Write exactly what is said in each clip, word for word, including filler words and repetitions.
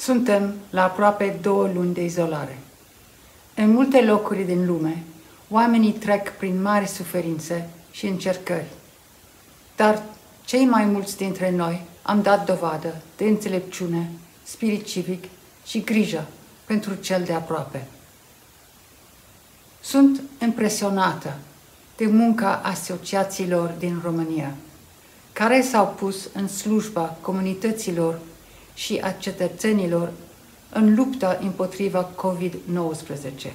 Suntem la aproape două luni de izolare. În multe locuri din lume, oamenii trec prin mari suferințe și încercări. Dar cei mai mulți dintre noi am dat dovadă de înțelepciune, spirit civic și grijă pentru cel de aproape. Sunt impresionată de munca asociațiilor din România, care s-au pus în slujba comunităților și a cetățenilor în lupta împotriva covid nouăsprezece.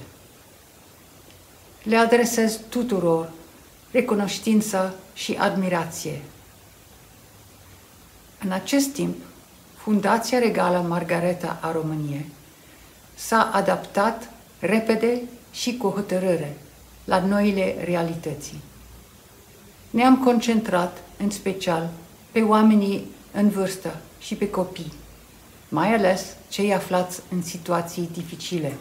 Le adresez tuturor recunoștință și admirație. În acest timp, Fundația Regală Margareta a României s-a adaptat repede și cu hotărâre la noile realități. Ne-am concentrat în special pe oamenii în vârstă și pe copii, mai ales cei aflați în situații dificile.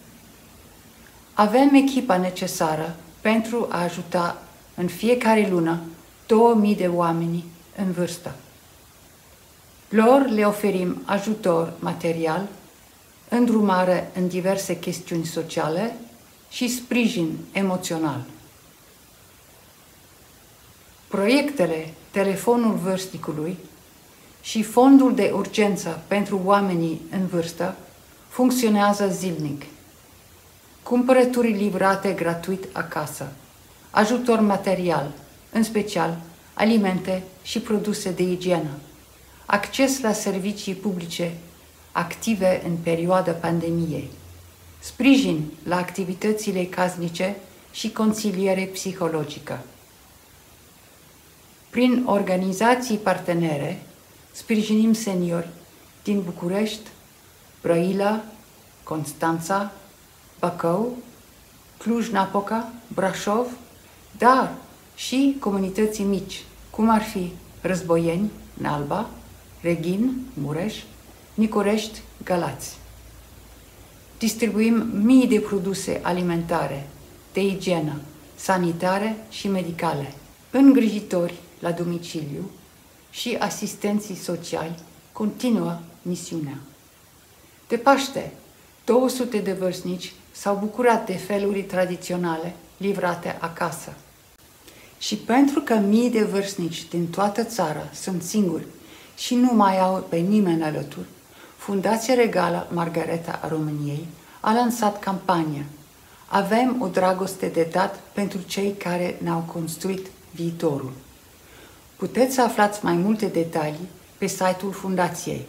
Avem echipa necesară pentru a ajuta în fiecare lună două mii de oameni în vârstă. Lor le oferim ajutor material, îndrumare în diverse chestiuni sociale și sprijin emoțional. Proiectele Telefonul Vârstnicului și Fondul de Urgență pentru oamenii în vârstă funcționează zilnic. Cumpărături livrate gratuit acasă, ajutor material, în special alimente și produse de igienă, acces la servicii publice active în perioada pandemiei, sprijin la activitățile casnice și consiliere psihologică. Prin organizații partenere, sprijinim seniori din București, Brăila, Constanța, Bacău, Cluj-Napoca, Brașov, dar și comunități mici, cum ar fi Războieni, Nalba, Reghin, Mureș, Nicorești, Galați. Distribuim mii de produse alimentare, de igienă, sanitare și medicale, îngrijitori la domiciliu și asistenții sociali continuă misiunea. De Paște, două sute de vârstnici s-au bucurat de feluri tradiționale livrate acasă. Și pentru că mii de vârstnici din toată țara sunt singuri și nu mai au pe nimeni alături, Fundația Regală Margareta a României a lansat campania Avem o dragoste de dat pentru cei care ne-au construit viitorul. Puteți să aflați mai multe detalii pe site-ul Fundației.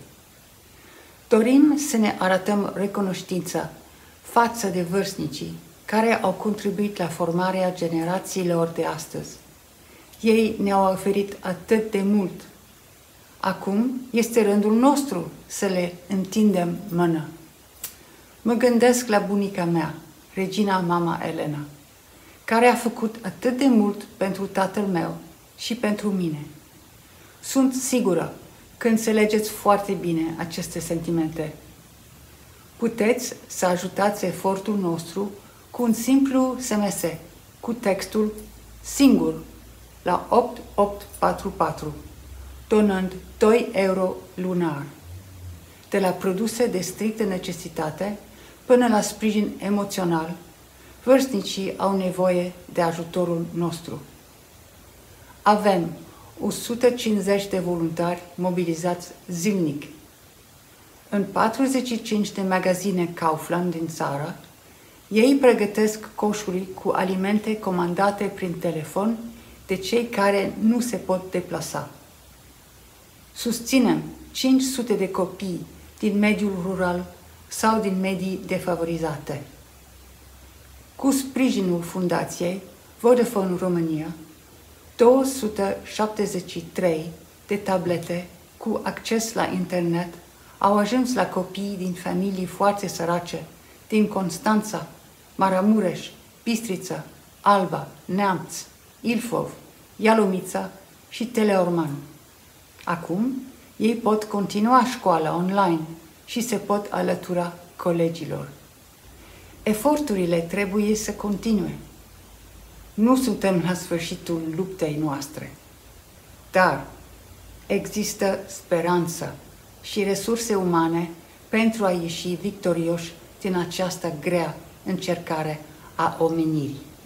Dorim să ne arătăm recunoștință față de vârstnicii care au contribuit la formarea generațiilor de astăzi. Ei ne-au oferit atât de mult. Acum este rândul nostru să le întindem mână. Mă gândesc la bunica mea, regina mama Elena, care a făcut atât de mult pentru tatăl meu și pentru mine. Sunt sigură că înțelegeți foarte bine aceste sentimente. Puteți să ajutați efortul nostru cu un simplu S M S cu textul singur la opt opt patru patru, donând doi euro lunar, de la produse de strictă necesitate până la sprijin emoțional. Vârstnicii au nevoie de ajutorul nostru. Avem o sută cincizeci de voluntari mobilizați zilnic. În patruzeci și cinci de magazine Kaufland din țară, ei pregătesc coșuri cu alimente comandate prin telefon de cei care nu se pot deplasa. Susținem cinci sute de copii din mediul rural sau din medii defavorizate. Cu sprijinul Fundației Vodafone România, două sute șaptezeci și trei de tablete cu acces la internet au ajuns la copii din familii foarte sărace din Constanța, Maramureș, Bistrița, Alba, Neamț, Ilfov, Ialomița și Teleorman. Acum, ei pot continua școala online și se pot alătura colegilor. Eforturile trebuie să continue. Nu suntem la sfârșitul luptei noastre, dar există speranță și resurse umane pentru a ieși victorioși din această grea încercare a omenirii.